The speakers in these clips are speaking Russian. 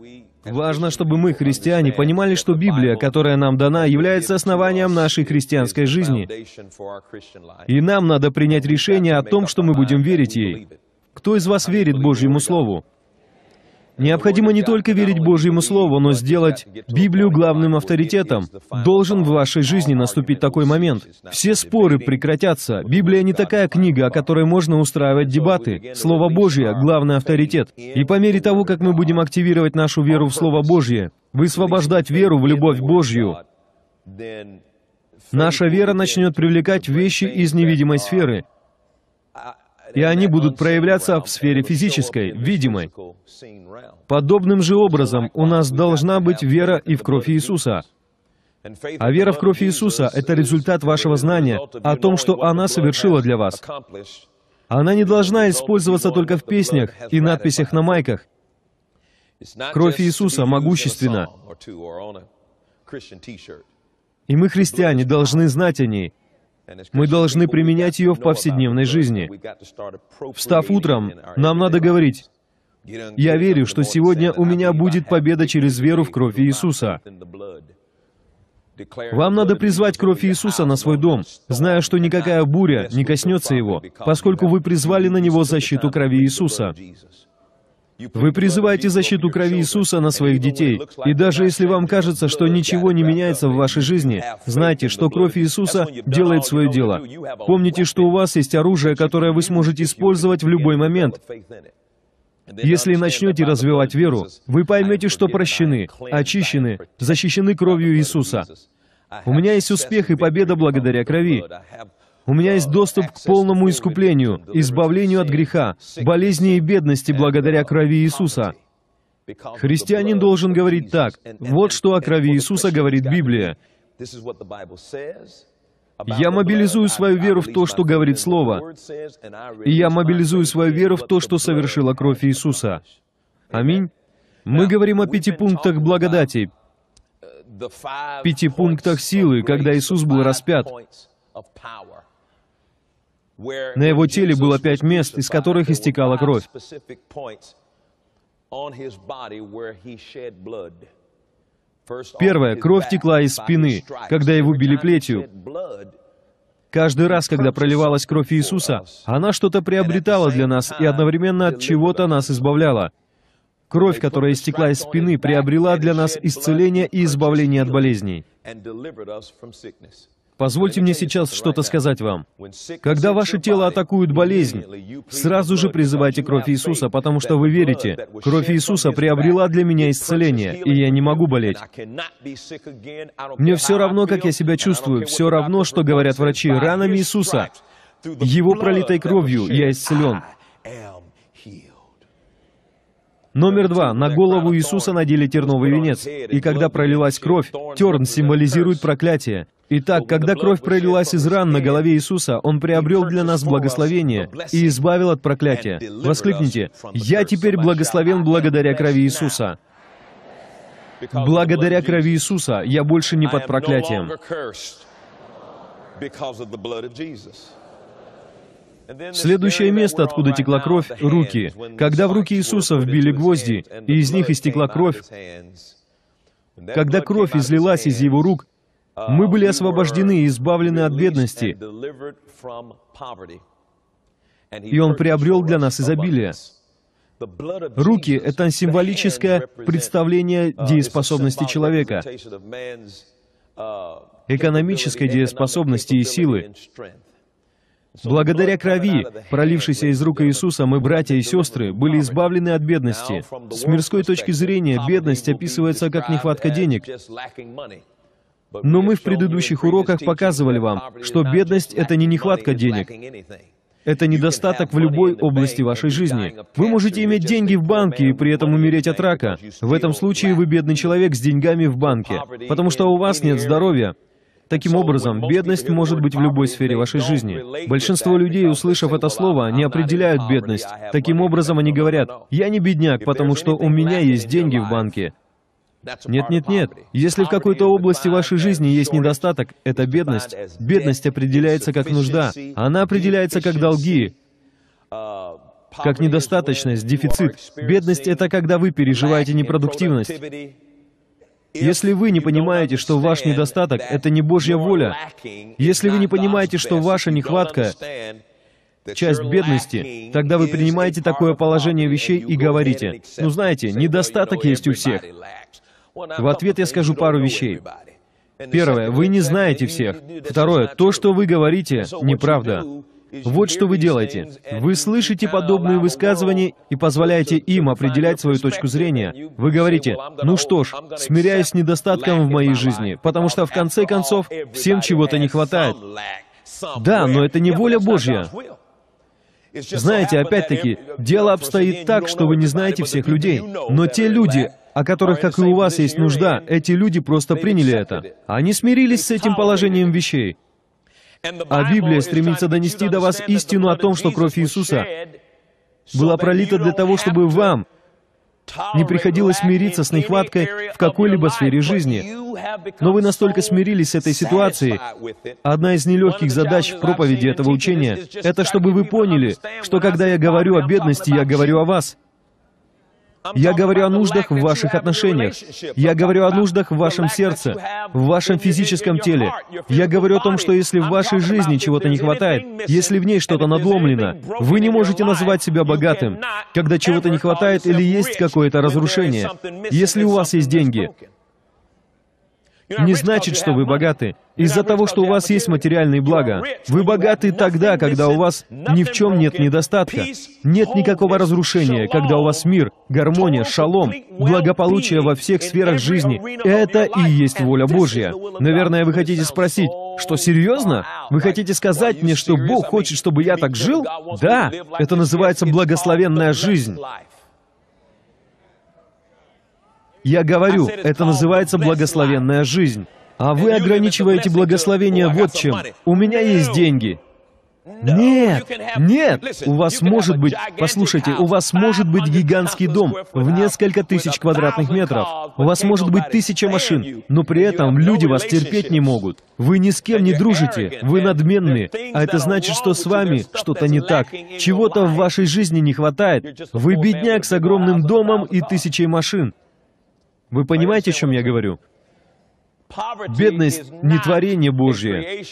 Важно, чтобы мы, христиане, понимали, что Библия, которая нам дана, является основанием нашей христианской жизни. И нам надо принять решение о том, что мы будем верить ей. Кто из вас верит Божьему Слову? Необходимо не только верить Божьему Слову, но сделать Библию главным авторитетом. Должен в вашей жизни наступить такой момент. Все споры прекратятся. Библия не такая книга, о которой можно устраивать дебаты. Слово Божье — главный авторитет. И по мере того, как мы будем активировать нашу веру в Слово Божье, высвобождать веру в любовь Божью, наша вера начнет привлекать вещи из невидимой сферы, и они будут проявляться в сфере физической, видимой. Подобным же образом у нас должна быть вера и в кровь Иисуса. А вера в кровь Иисуса — это результат вашего знания о том, что она совершила для вас. Она не должна использоваться только в песнях и надписях на майках. Кровь Иисуса могущественна. И мы, христиане, должны знать о ней. Мы должны применять ее в повседневной жизни. Встав утром, нам надо говорить: «Я верю, что сегодня у меня будет победа через веру в кровь Иисуса». Вам надо призвать кровь Иисуса на свой дом, зная, что никакая буря не коснется его, поскольку вы призвали на него защиту крови Иисуса. Вы призываете защиту крови Иисуса на своих детей, и даже если вам кажется, что ничего не меняется в вашей жизни, знайте, что кровь Иисуса делает свое дело. Помните, что у вас есть оружие, которое вы сможете использовать в любой момент. Если начнете развивать веру, вы поймете, что прощены, очищены, защищены кровью Иисуса. У меня есть успех и победа благодаря крови. У меня есть доступ к полному искуплению, избавлению от греха, болезни и бедности благодаря крови Иисуса. Христианин должен говорить так: вот что о крови Иисуса говорит Библия. Я мобилизую свою веру в то, что говорит Слово, и я мобилизую свою веру в то, что совершила кровь Иисуса. Аминь. Мы говорим о 5 пунктах благодати, 5 пунктах силы, когда Иисус был распят. На Его теле было 5 мест, из которых истекала кровь. Первое. Кровь текла из спины, когда Его били плетью. Каждый раз, когда проливалась кровь Иисуса, она что-то приобретала для нас и одновременно от чего-то нас избавляла. Кровь, которая истекла из спины, приобрела для нас исцеление и избавление от болезней. Позвольте мне сейчас что-то сказать вам. Когда ваше тело атакует болезнь, сразу же призывайте кровь Иисуса, потому что вы верите: кровь Иисуса приобрела для меня исцеление, и я не могу болеть. Мне все равно, как я себя чувствую, все равно, что говорят врачи: ранами Иисуса, Его пролитой кровью я исцелен. Номер 2. На голову Иисуса надели терновый венец, и когда пролилась кровь, терн символизирует проклятие. Итак, когда кровь пролилась из ран на голове Иисуса, Он приобрел для нас благословение и избавил от проклятия. Воскликните: «Я теперь благословен благодаря крови Иисуса». Благодаря крови Иисуса я больше не под проклятием. Следующее место, откуда текла кровь — руки. Когда в руки Иисуса вбили гвозди, и из них истекла кровь, когда кровь излилась из Его рук, мы были освобождены и избавлены от бедности, и Он приобрел для нас изобилие. Руки — это символическое представление дееспособности человека, экономической дееспособности и силы. Благодаря крови, пролившейся из рук Иисуса, мы, братья и сестры, были избавлены от бедности. С мирской точки зрения, бедность описывается как нехватка денег. Но мы в предыдущих уроках показывали вам, что бедность — это не нехватка денег. Это недостаток в любой области вашей жизни. Вы можете иметь деньги в банке и при этом умереть от рака. В этом случае вы бедный человек с деньгами в банке, потому что у вас нет здоровья. Таким образом, бедность может быть в любой сфере вашей жизни. Большинство людей, услышав это слово, не определяют бедность. Таким образом, они говорят: «Я не бедняк, потому что у меня есть деньги в банке». Нет. Если в какой-то области вашей жизни есть недостаток, это бедность. Бедность определяется как нужда. Она определяется как долги. как недостаточность, дефицит. Бедность — это когда вы переживаете непродуктивность. Если вы не понимаете, что ваш недостаток — это не Божья воля, если вы не понимаете, что ваша нехватка — часть бедности, тогда вы принимаете такое положение вещей и говорите: «Ну знаете, недостаток есть у всех». В ответ я скажу пару вещей. Первое, вы не знаете всех. Второе, то, что вы говорите, неправда. Вот что вы делаете. Вы слышите подобные высказывания и позволяете им определять свою точку зрения. Вы говорите: «Ну что ж, смиряюсь с недостатком в моей жизни, потому что в конце концов всем чего-то не хватает». Да, но это не воля Божья. Знаете, опять-таки, дело обстоит так, что вы не знаете всех людей. Но те люди, о которых, как и у вас, есть нужда, эти люди просто приняли это. Они смирились с этим положением вещей. А Библия стремится донести до вас истину о том, что кровь Иисуса была пролита для того, чтобы вам не приходилось смириться с нехваткой в какой-либо сфере жизни. Но вы настолько смирились с этой ситуацией. Одна из нелегких задач в проповеди этого учения — это чтобы вы поняли, что когда я говорю о бедности, я говорю о вас. Я говорю о нуждах в ваших отношениях. Я говорю о нуждах в вашем сердце, в вашем физическом теле. Я говорю о том, что если в вашей жизни чего-то не хватает, если в ней что-то надломлено, вы не можете называть себя богатым, когда чего-то не хватает или есть какое-то разрушение. Если у вас есть деньги, не значит, что вы богаты. Из-за того, что у вас есть материальные блага. Вы богаты тогда, когда у вас ни в чем нет недостатка. Нет никакого разрушения, когда у вас мир, гармония, шалом, благополучие во всех сферах жизни. Это и есть воля Божья. Наверное, вы хотите спросить: что, серьезно? Вы хотите сказать мне, что Бог хочет, чтобы я так жил? Да, это называется благословенная жизнь. Я говорю, это называется благословенная жизнь. А вы ограничиваете благословение вот чем. У меня есть деньги. Нет, нет, у вас может быть, послушайте, у вас может быть гигантский дом в несколько тысяч квадратных метров. У вас может быть 1000 машин, но при этом люди вас терпеть не могут. Вы ни с кем не дружите, вы надменны, а это значит, что с вами что-то не так. Чего-то в вашей жизни не хватает. Вы бедняк с огромным домом и 1000 машин. Вы понимаете, о чем я говорю? Бедность не творение Божье.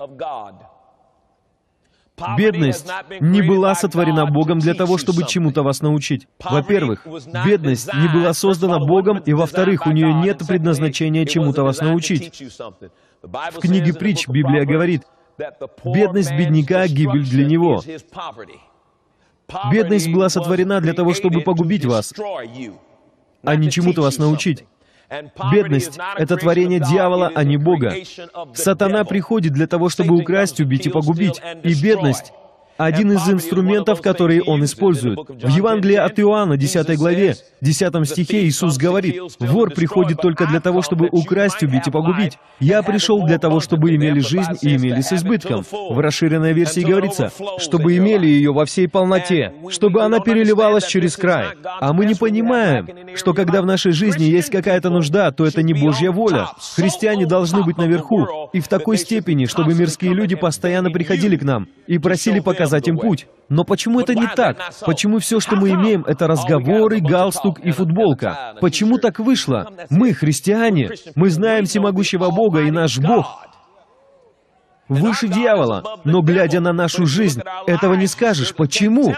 Бедность не была сотворена Богом для того, чтобы чему-то вас научить. Во-первых, бедность не была создана Богом, и во-вторых, у нее нет предназначения чему-то вас научить. В книге Притч Библия говорит: «Бедность бедняка — гибель для него». Бедность была сотворена для того, чтобы погубить вас, а не чему-то вас научить. Бедность — это творение дьявола, а не Бога. Сатана приходит для того, чтобы украсть, убить и погубить. И бедность — один из инструментов, которые он использует. В Евангелии от Иоанна, 10 главе, 10 стихе Иисус говорит: «Вор приходит только для того, чтобы украсть, убить и погубить. Я пришел для того, чтобы имели жизнь и имели с избытком». В расширенной версии говорится, чтобы имели ее во всей полноте, чтобы она переливалась через край. А мы не понимаем, что когда в нашей жизни есть какая-то нужда, то это не Божья воля. Христиане должны быть наверху, и в такой степени, чтобы мирские люди постоянно приходили к нам и просили показать им путь. Но почему это не так? Почему все, что мы имеем, это разговоры, галстук и футболка? Почему так вышло? Мы, христиане, мы знаем всемогущего Бога, и наш Бог выше дьявола. Но, глядя на нашу жизнь, этого не скажешь. Почему?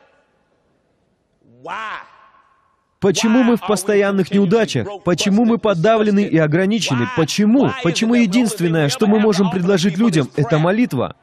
Почему мы в постоянных неудачах? Почему мы подавлены и ограничены? Почему? Почему единственное, что мы можем предложить людям, это молитва?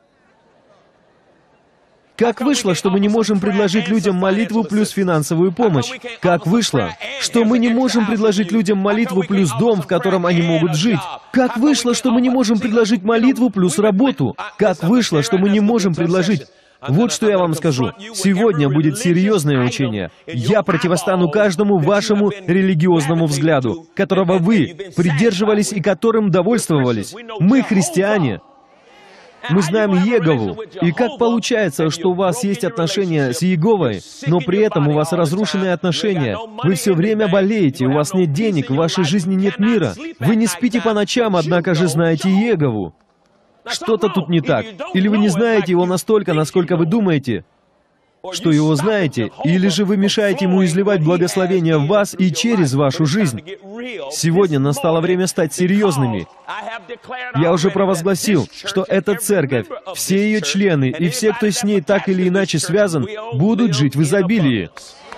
Как вышло, что мы не можем предложить людям молитву плюс финансовую помощь? Как вышло, что мы не можем предложить людям молитву плюс дом, в котором они могут жить? Как вышло, что мы не можем предложить молитву плюс работу? Как вышло, что мы не можем предложить... Вот что я вам скажу. Сегодня будет серьезное учение. Я противостану каждому вашему религиозному взгляду, которого вы придерживались и которым довольствовались. Мы, христиане, мы знаем Иегову. И как получается, что у вас есть отношения с Иеговой, но при этом у вас разрушенные отношения? Вы все время болеете, у вас нет денег, в вашей жизни нет мира. Вы не спите по ночам, однако же знаете Иегову. Что-то тут не так. Или вы не знаете его настолько, насколько вы думаете. что Его знаете, или же вы мешаете Ему изливать благословение в вас и через вашу жизнь. Сегодня настало время стать серьезными. Я уже провозгласил, что эта церковь, все ее члены и все, кто с ней так или иначе связан, будут жить в изобилии.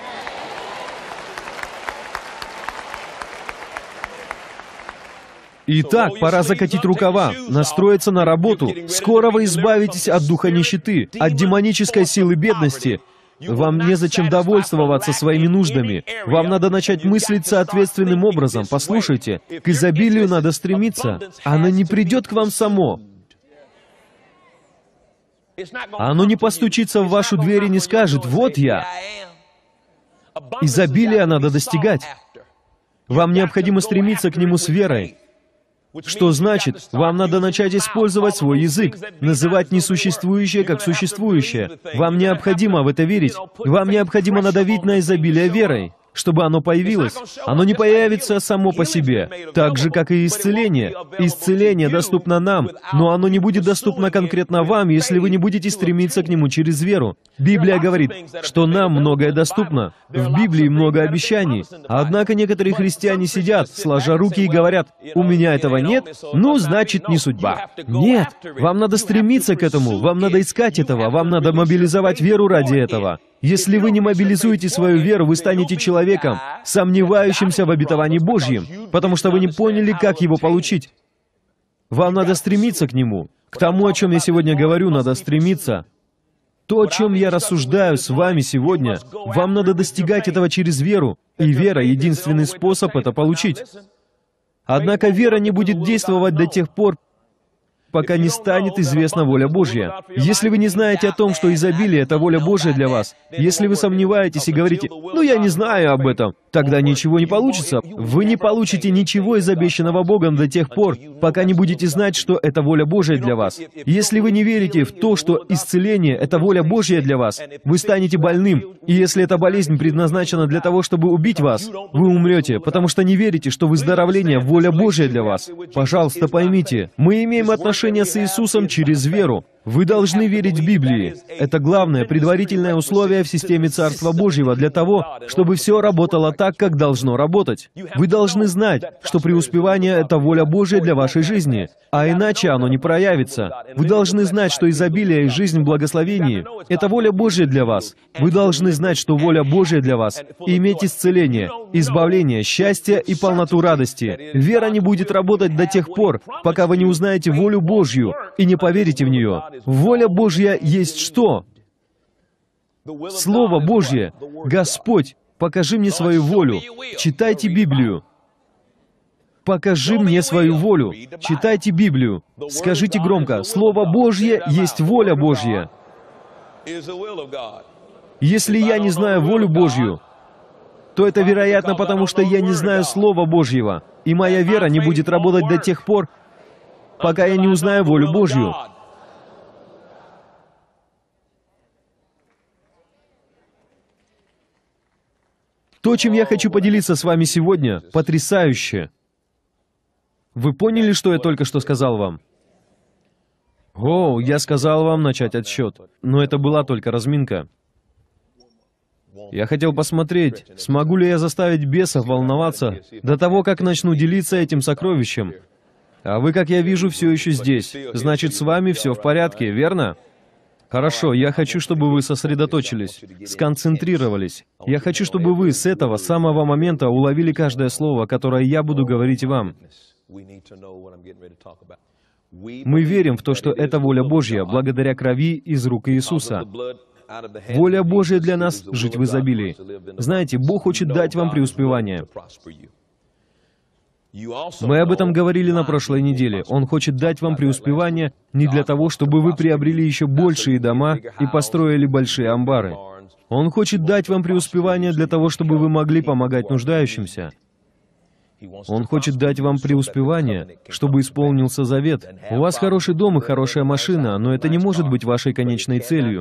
Итак, пора закатить рукава, настроиться на работу. Скоро вы избавитесь от духа нищеты, от демонической силы бедности. Вам незачем довольствоваться своими нуждами. Вам надо начать мыслить соответственным образом. Послушайте, к изобилию надо стремиться. Оно не придет к вам само. Оно не постучится в вашу дверь и не скажет: «Вот я». Изобилия надо достигать. Вам необходимо стремиться к нему с верой. Что значит, вам надо начать использовать свой язык, называть несуществующее как существующее. Вам необходимо в это верить. Вам необходимо надавить на изобилие верой, чтобы оно появилось. Оно не появится само по себе, так же, как и исцеление. Исцеление доступно нам, но оно не будет доступно конкретно вам, если вы не будете стремиться к нему через веру. Библия говорит, что нам многое доступно. В Библии много обещаний. Однако некоторые христиане сидят, сложа руки, и говорят: «У меня этого нет, ну, значит, не судьба». Нет, вам надо стремиться к этому, вам надо искать этого, вам надо мобилизовать веру ради этого. Если вы не мобилизуете свою веру, вы станете человеком, сомневающимся в обетовании Божьем, потому что вы не поняли, как его получить. Вам надо стремиться к нему. К тому, о чем я сегодня говорю, надо стремиться. То, о чем я рассуждаю с вами сегодня, вам надо достигать этого через веру, и вера — единственный способ это получить. Однако вера не будет действовать до тех пор, пока не станет известна воля Божья. Если вы не знаете о том, что изобилие — это воля Божья для вас, если вы сомневаетесь и говорите: «Ну, я не знаю об этом», тогда ничего не получится. Вы не получите ничего из обещанного Богом до тех пор, пока не будете знать, что это воля Божья для вас. Если вы не верите в то, что исцеление — это воля Божья для вас, вы станете больным. И если эта болезнь предназначена для того, чтобы убить вас, вы умрете, потому что не верите, что выздоровление — воля Божья для вас. Пожалуйста, поймите, мы имеем отношение с Иисусом через веру. Вы должны верить в Библии. Это главное, предварительное условие в системе Царства Божьего для того, чтобы все работало так, как должно работать. Вы должны знать, что преуспевание — это воля Божья для вашей жизни, а иначе оно не проявится. Вы должны знать, что изобилие и жизнь в благословении — это воля Божья для вас. Вы должны знать, что воля Божья для вас — иметь исцеление, избавление, счастье и полноту радости. Вера не будет работать до тех пор, пока вы не узнаете волю Божью и не поверите в нее. Воля Божья есть что? Слово Божье. Господь, покажи мне свою волю. Читайте Библию. Покажи мне свою волю. Читайте Библию. Скажите громко: Слово Божье есть воля Божья. Если я не знаю волю Божью, то это, вероятно, потому что я не знаю Слова Божьего, и моя вера не будет работать до тех пор, пока я не узнаю волю Божью. То, чем я хочу поделиться с вами сегодня, потрясающе. Вы поняли, что я только что сказал вам? О, я сказал вам начать отсчет, но это была только разминка. Я хотел посмотреть, смогу ли я заставить бесов волноваться до того, как начну делиться этим сокровищем. А вы, как я вижу, все еще здесь. Значит, с вами все в порядке, верно? Хорошо, я хочу, чтобы вы сосредоточились, сконцентрировались. Я хочу, чтобы вы с этого самого момента уловили каждое слово, которое я буду говорить вам. Мы верим в то, что это воля Божья, благодаря крови из рук Иисуса. Воля Божья для нас — жить в изобилии. Знаете, Бог хочет дать вам преуспевание. Мы об этом говорили на прошлой неделе. Он хочет дать вам преуспевание не для того, чтобы вы приобрели еще большие дома и построили большие амбары. Он хочет дать вам преуспевание для того, чтобы вы могли помогать нуждающимся. Он хочет дать вам преуспевание, чтобы исполнился завет. У вас хороший дом и хорошая машина, но это не может быть вашей конечной целью.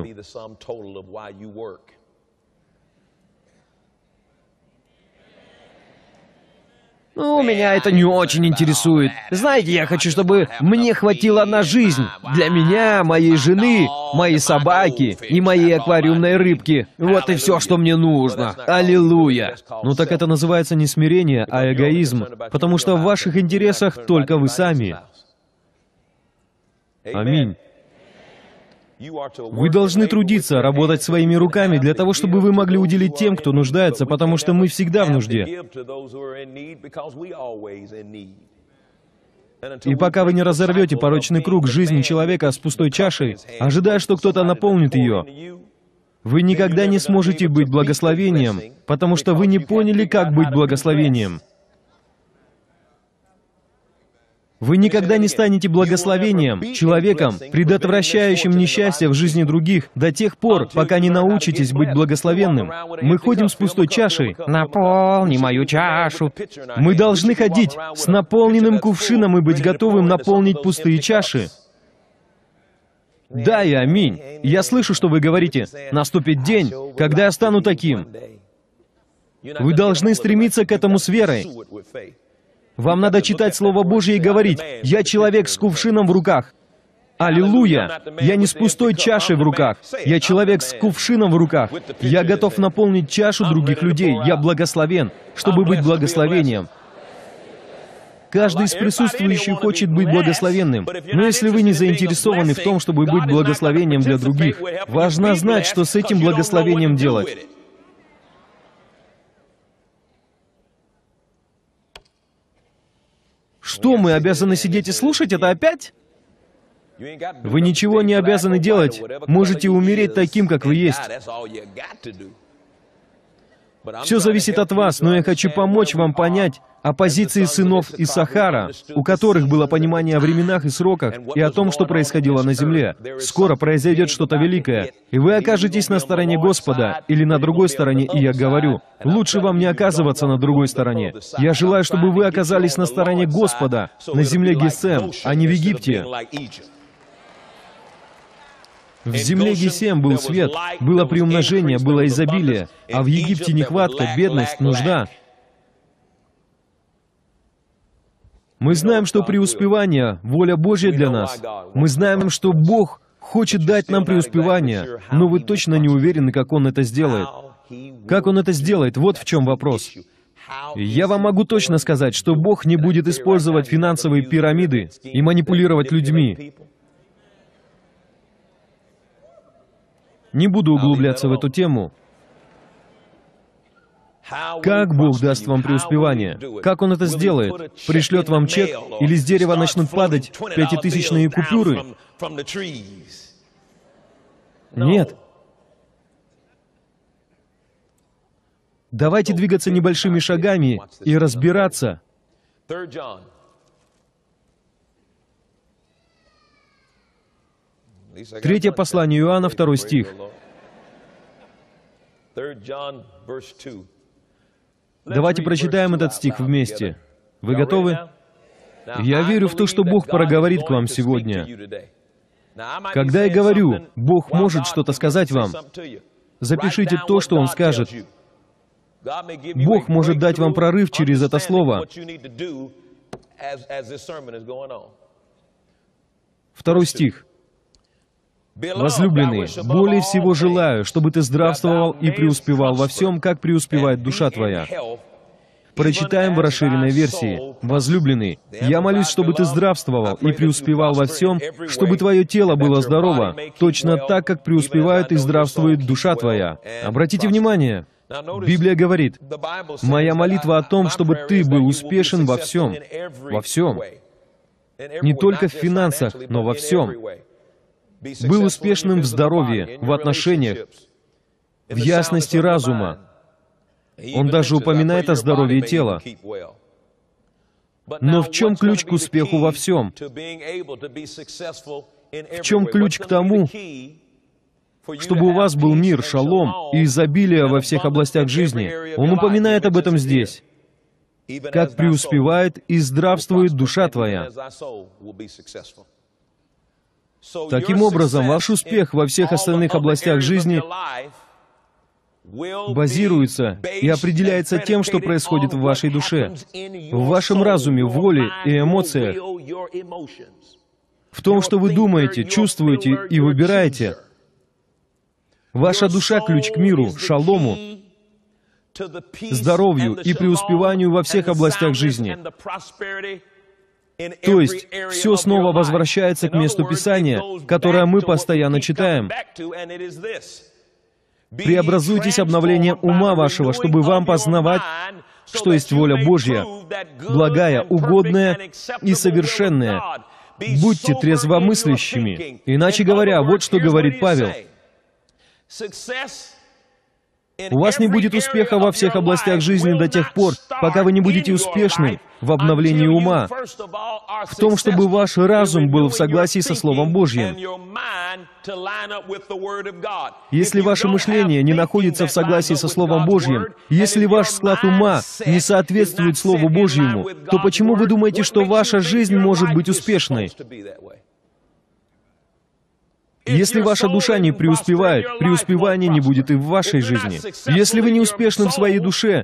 Ну, меня это не очень интересует. Знаете, я хочу, чтобы мне хватило на жизнь. Для меня, моей жены, моей собаки и моей аквариумной рыбки. Вот и все, что мне нужно. Аллилуйя. Ну так это называется не смирение, а эгоизм. Потому что в ваших интересах только вы сами. Аминь. Вы должны трудиться, работать своими руками для того, чтобы вы могли уделить тем, кто нуждается, потому что мы всегда в нужде. И пока вы не разорвете порочный круг жизни человека с пустой чашей, ожидая, что кто-то наполнит ее, вы никогда не сможете быть благословением, потому что вы не поняли, как быть благословением. Вы никогда не станете благословением, человеком, предотвращающим несчастье в жизни других, до тех пор, пока не научитесь быть благословенным. Мы ходим с пустой чашей. «Наполни мою чашу». Мы должны ходить с наполненным кувшином и быть готовым наполнить пустые чаши. Да и аминь. Я слышу, что вы говорите, наступит день, когда я стану таким. Вы должны стремиться к этому с верой. Вам надо читать Слово Божье и говорить, «Я человек с кувшином в руках». Аллилуйя! Я не с пустой чашей в руках. Я человек с кувшином в руках. Я готов наполнить чашу других людей. Я благословен, чтобы быть благословением. Каждый из присутствующих хочет быть благословенным. Но если вы не заинтересованы в том, чтобы быть благословением для других, важно знать, что с этим благословением делать. Что, мы обязаны сидеть и слушать это опять? Вы ничего не обязаны делать. Можете умереть таким, как вы есть. Все зависит от вас, но я хочу помочь вам понять о позиции сынов Иссахара, у которых было понимание о временах и сроках, и о том, что происходило на земле. Скоро произойдет что-то великое, и вы окажетесь на стороне Господа или на другой стороне, и я говорю, лучше вам не оказываться на другой стороне. Я желаю, чтобы вы оказались на стороне Господа, на земле Гесем, а не в Египте. В земле Гесем был свет, было приумножение, было изобилие, а в Египте нехватка, бедность, нужда. Мы знаем, что преуспевание — воля Божья для нас. Мы знаем, что Бог хочет дать нам преуспевание, но вы точно не уверены, как Он это сделает. Как Он это сделает, вот в чем вопрос. Я вам могу точно сказать, что Бог не будет использовать финансовые пирамиды и манипулировать людьми. Не буду углубляться в эту тему. Как Бог даст вам преуспевание? Как Он это сделает? Пришлет вам чек, или с дерева начнут падать пятитысячные купюры? Нет. Давайте двигаться небольшими шагами и разбираться. Третье послание Иоанна, 2 стих. Давайте прочитаем этот стих вместе. Вы готовы? Я верю в то, что Бог проговорит к вам сегодня. Когда я говорю, Бог может что-то сказать вам, запишите то, что Он скажет. Бог может дать вам прорыв через это слово. 2 стих. «Возлюбленный, более всего желаю, чтобы ты здравствовал и преуспевал во всем, как преуспевает душа твоя». Прочитаем в расширенной версии. «Возлюбленный, я молюсь, чтобы ты здравствовал и преуспевал во всем, чтобы твое тело было здорово, точно так, как преуспевает и здравствует душа твоя». Обратите внимание, Библия говорит, «Моя молитва о том, чтобы ты был успешен во всем». Во всем. Не только в финансах, но во всем. Был успешным в здоровье, в отношениях, в ясности разума. Он даже упоминает о здоровье тела. Но в чем ключ к успеху во всем? В чем ключ к тому, чтобы у вас был мир, шалом и изобилие во всех областях жизни? Он упоминает об этом здесь. «Как преуспевает и здравствует душа твоя». Таким образом, ваш успех во всех остальных областях жизни базируется и определяется тем, что происходит в вашей душе, в вашем разуме, воле и эмоциях, в том, что вы думаете, чувствуете и выбираете. Ваша душа — ключ к миру, шалому, здоровью и преуспеванию во всех областях жизни. То есть, все снова возвращается к месту Писания, которое мы постоянно читаем. Преобразуйтесь обновлением ума вашего, чтобы вам познавать, что есть воля Божья, благая, угодная и совершенная. Будьте трезвомыслящими. Иначе говоря, вот что говорит Павел. У вас не будет успеха во всех областях жизни до тех пор, пока вы не будете успешны в обновлении ума, в том, чтобы ваш разум был в согласии со Словом Божьим. Если ваше мышление не находится в согласии со Словом Божьим, если ваш склад ума не соответствует Слову Божьему, то почему вы думаете, что ваша жизнь может быть успешной? Если ваша душа не преуспевает, преуспевания не будет и в вашей жизни. Если вы не успешны в своей душе,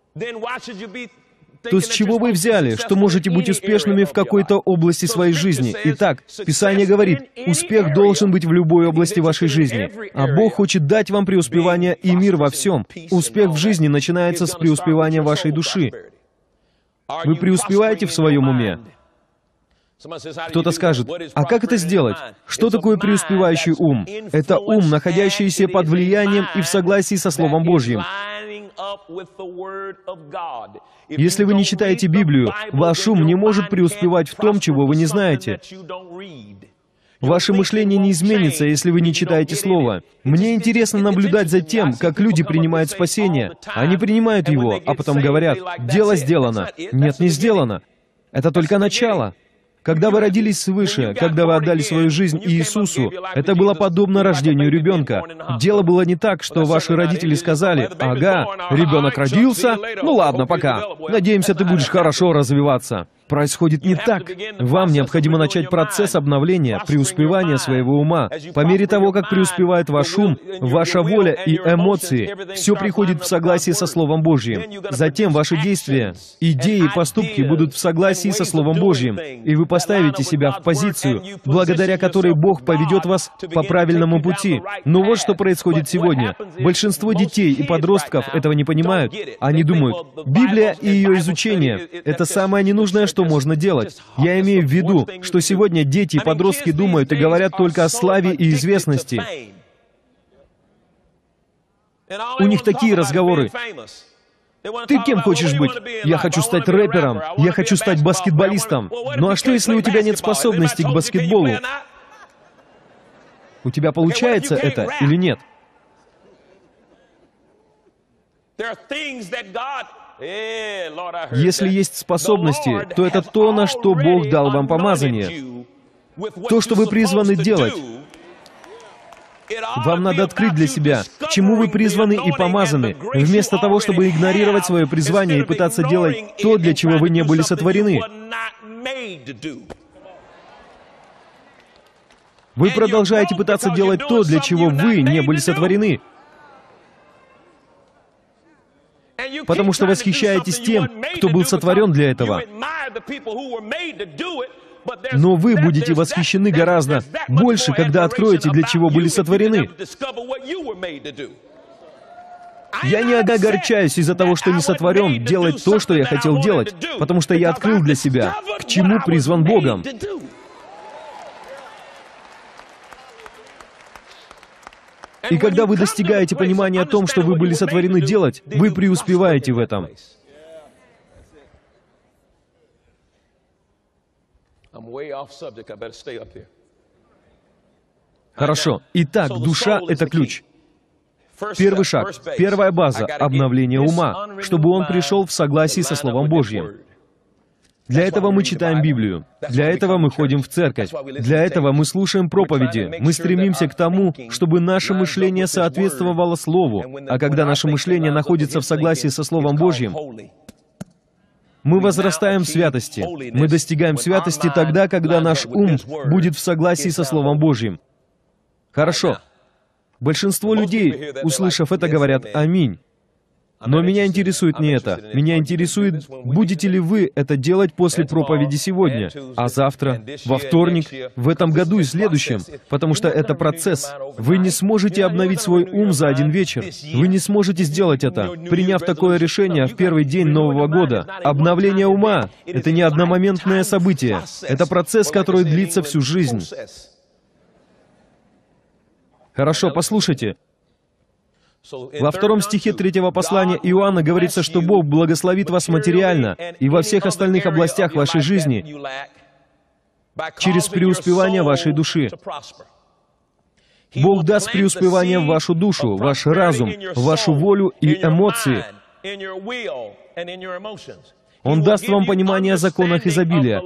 то с чего вы взяли, что можете быть успешными в какой-то области своей жизни? Итак, Писание говорит, успех должен быть в любой области вашей жизни. А Бог хочет дать вам преуспевание и мир во всем. Успех в жизни начинается с преуспевания вашей души. Вы преуспеваете в своем уме? Кто-то скажет, а как это сделать? Что такое преуспевающий ум? Это ум, находящийся под влиянием и в согласии со Словом Божьим. Если вы не читаете Библию, ваш ум не может преуспевать в том, чего вы не знаете. Ваше мышление не изменится, если вы не читаете Слово. Мне интересно наблюдать за тем, как люди принимают спасение. Они принимают его, а потом говорят, «Дело сделано». Нет, не сделано. Это только начало. Когда вы родились свыше, когда вы отдали свою жизнь Иисусу, это было подобно рождению ребенка. Дело было не так, что ваши родители сказали, «Ага, ребенок родился, ну ладно, пока. Надеемся, ты будешь хорошо развиваться». Происходит не так. Вам необходимо начать процесс обновления, преуспевания своего ума. По мере того, как преуспевает ваш ум, ваша воля и эмоции, все приходит в согласии со Словом Божьим. Затем ваши действия, идеи и поступки будут в согласии со Словом Божьим, и вы поставите себя в позицию, благодаря которой Бог поведет вас по правильному пути. Но вот что происходит сегодня. Большинство детей и подростков этого не понимают. Они думают, Библия и ее изучение — это самое ненужное, что можно делать. Я имею в виду, что сегодня дети и подростки думают и говорят только о славе и известности. У них такие разговоры. Ты кем хочешь быть? Я хочу стать рэпером. Я хочу стать баскетболистом. Ну а что, если у тебя нет способностей к баскетболу? У тебя получается это или нет? Если есть способности, то это то, на что Бог дал вам помазание. То, что вы призваны делать. Вам надо открыть для себя, к чему вы призваны и помазаны, вместо того, чтобы игнорировать свое призвание и пытаться делать то, для чего вы не были сотворены. Вы продолжаете пытаться делать то, для чего вы не были сотворены. Потому что восхищаетесь тем, кто был сотворен для этого. Но вы будете восхищены гораздо больше, когда откроете, для чего были сотворены. Я не огорчаюсь из-за того, что не сотворен делать то, что я хотел делать, потому что я открыл для себя, к чему призван Богом. И когда вы достигаете понимания о том, что вы были сотворены делать, вы преуспеваете в этом. Хорошо. Итак, душа — это ключ. Первый шаг, первая база — обновление ума, чтобы он пришел в согласии со Словом Божьим. Для этого мы читаем Библию. Для этого мы ходим в церковь. Для этого мы слушаем проповеди. Мы стремимся к тому, чтобы наше мышление соответствовало Слову. А когда наше мышление находится в согласии со Словом Божьим, мы возрастаем в святости. Мы достигаем святости тогда, когда наш ум будет в согласии со Словом Божьим. Хорошо. Большинство людей, услышав это, говорят «Аминь». Но меня интересует не это. Меня интересует, будете ли вы это делать после проповеди сегодня, а завтра, во вторник, в этом году и следующем, потому что это процесс. Вы не сможете обновить свой ум за один вечер. Вы не сможете сделать это, приняв такое решение в первый день Нового года. Обновление ума — это не одномоментное событие. Это процесс, который длится всю жизнь. Хорошо, послушайте. Во 2 стихе 3 послания Иоанна говорится, что Бог благословит вас материально и во всех остальных областях вашей жизни через преуспевание вашей души. Бог даст преуспевание в вашу душу, ваш разум, вашу волю и эмоции. Он даст вам понимание о законах изобилия.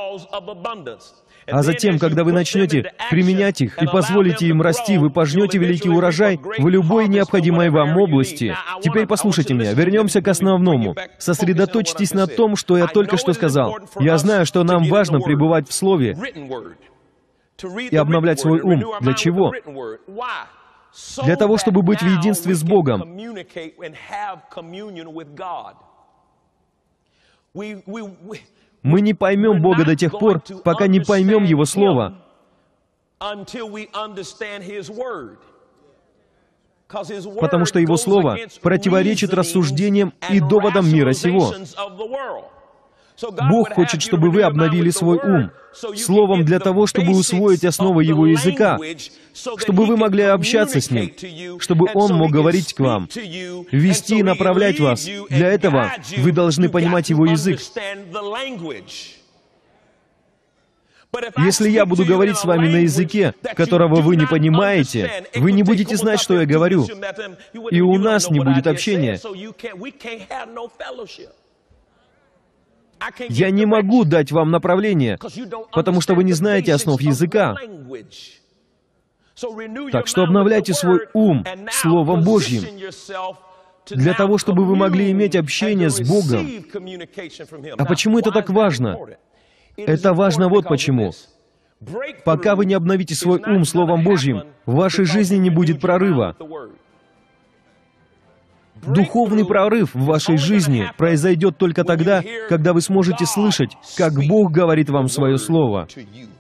А затем, когда вы начнете применять их и позволите им расти, вы пожнете великий урожай в любой необходимой вам области. Теперь послушайте меня, вернемся к основному. Сосредоточьтесь на том, что я только что сказал. Я знаю, что нам важно пребывать в Слове и обновлять свой ум. Для чего? Для того, чтобы быть в единстве с Богом. Мы не поймем Бога до тех пор, пока не поймем Его Слово. Потому что Его Слово противоречит рассуждениям и доводам мира сего. Бог хочет, чтобы вы обновили свой ум Словом для того, чтобы усвоить основы Его языка, чтобы вы могли общаться с Ним, чтобы Он мог говорить к вам, вести и направлять вас. Для этого вы должны понимать Его язык. Если я буду говорить с вами на языке, которого вы не понимаете, вы не будете знать, что я говорю, и у нас не будет общения. Я не могу дать вам направление, потому что вы не знаете основ языка. Так что обновляйте свой ум Словом Божьим, для того, чтобы вы могли иметь общение с Богом. А почему это так важно? Это важно вот почему. Пока вы не обновите свой ум Словом Божьим, в вашей жизни не будет прорыва. Духовный прорыв в вашей жизни произойдет только тогда, когда вы сможете слышать, как Бог говорит вам свое Слово.